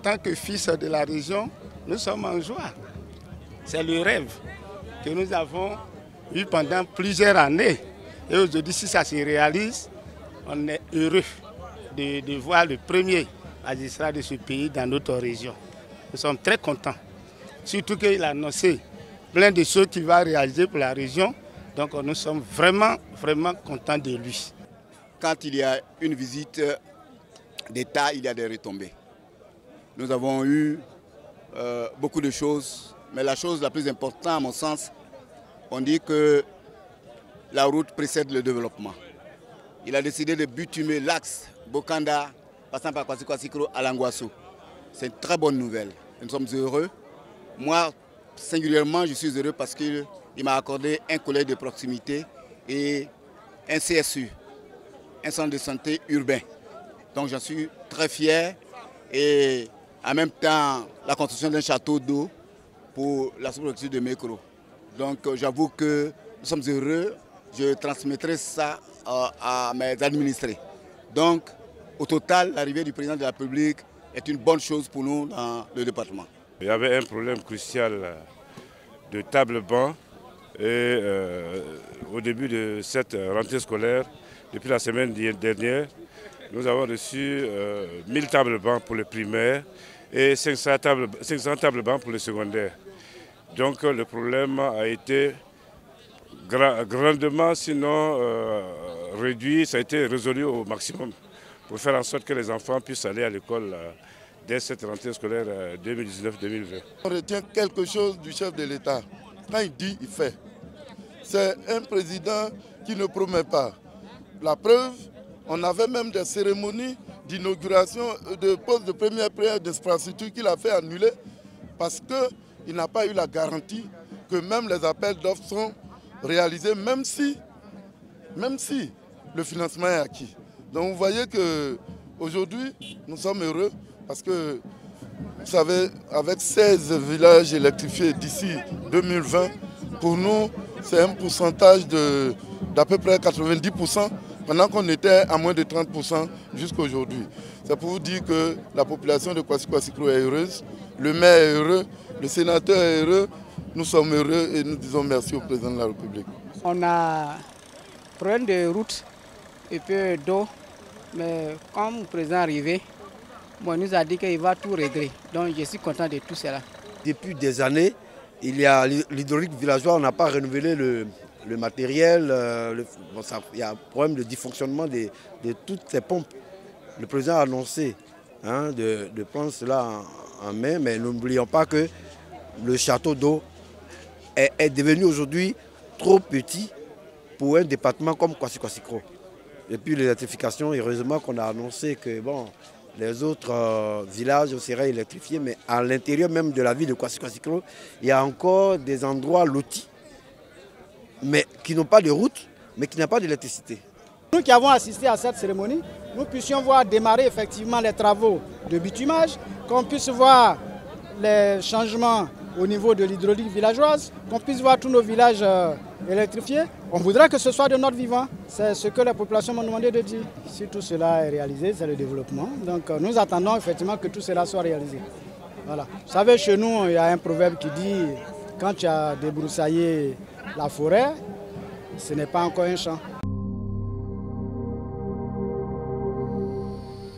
tant que fils de la région, nous sommes en joie. C'est le rêve que nous avons eu pendant plusieurs années. Et aujourd'hui, si ça se réalise, on est heureux de voir le premier magistrat de ce pays dans notre région. Nous sommes très contents. Surtout qu'il a annoncé plein de choses qu'il va réaliser pour la région. Donc nous sommes vraiment, vraiment contents de lui. Quand il y a une visite d'État, il y a des retombées. Nous avons eu beaucoup de choses, mais la chose la plus importante à mon sens, on dit que la route précède le développement. Il a décidé de bitumer l'axe Bokanda, passant par Kwasi-Kwasi-Kro à Langwasso. C'est une très bonne nouvelle. Nous sommes heureux. Moi, singulièrement, je suis heureux parce qu'il m'a accordé un collège de proximité et un CSU, un centre de santé urbain. Donc j'en suis très fier et en même temps la construction d'un château d'eau pour la sous-préfecture de Mékro. Donc j'avoue que nous sommes heureux, je transmettrai ça à mes administrés. Donc au total, l'arrivée du président de la République est une bonne chose pour nous dans le département. Il y avait un problème crucial de table-banc et au début de cette rentrée scolaire, depuis la semaine dernière, nous avons reçu 1000 tables-bancs pour le primaire et 500 tables-bancs pour le secondaire. Donc le problème a été grandement, sinon réduit, ça a été résolu au maximum pour faire en sorte que les enfants puissent aller à l'école dès cette rentrée scolaire 2019-2020. On retient quelque chose du chef de l'État. Quand il dit, il fait. C'est un président qui ne promet pas. La preuve, on avait même des cérémonies d'inauguration de postes de première prière d'infrastructure qu'il a fait annuler parce qu'il n'a pas eu la garantie que même les appels d'offres sont réalisés, même si le financement est acquis. Donc vous voyez qu'aujourd'hui, nous sommes heureux parce que, vous savez, avec 16 villages électrifiés d'ici 2020, pour nous, c'est un pourcentage d'à peu près 90%, pendant qu'on était à moins de 30% jusqu'à aujourd'hui. C'est pour vous dire que la population de Kwasi-Kwasi-Kro est heureuse, le maire est heureux, le sénateur est heureux, nous sommes heureux et nous disons merci au président de la République. On a problème de route et peu d'eau, mais comme le président est arrivé, il nous a dit qu'il va tout régler. Donc je suis content de tout cela. Depuis des années, il y a l'hydraulique villageois, on n'a pas renouvelé le matériel, il y a un problème de dysfonctionnement de toutes ces pompes. Le président a annoncé de prendre cela en main, mais n'oublions pas que le château d'eau est devenu aujourd'hui trop petit pour un département comme Kwasi-Kwasi-Kro. Et puis l'électrification, heureusement qu'on a annoncé que les autres villages seraient électrifiés, mais à l'intérieur même de la ville de Kwasi-Kwasi-Kro, il y a encore des endroits lotis, mais qui n'ont pas de route, mais qui n'ont pas d'électricité. Nous qui avons assisté à cette cérémonie, nous puissions voir démarrer effectivement les travaux de bitumage, qu'on puisse voir les changements au niveau de l'hydraulique villageoise, qu'on puisse voir tous nos villages électrifiés. On voudrait que ce soit de notre vivant. C'est ce que la population m'a demandé de dire. Si tout cela est réalisé, c'est le développement. Donc nous attendons effectivement que tout cela soit réalisé. Voilà. Vous savez, chez nous, il y a un proverbe qui dit « Quand tu as débroussaillé la forêt, ce n'est pas encore un champ ».